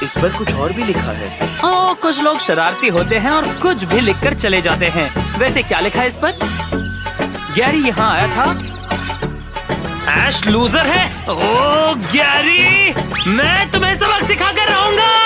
इस पर कुछ और भी लिखा है। ओ, कुछ लोग शरारती होते हैं और कुछ भी लिखकर चले जाते हैं। वैसे क्या लिखा है इस पर? गैरी यहाँ आया था। ऐश लूजर है। ओ गैरी, मैं तुम्हें सबक सिखा कर रहूंगा।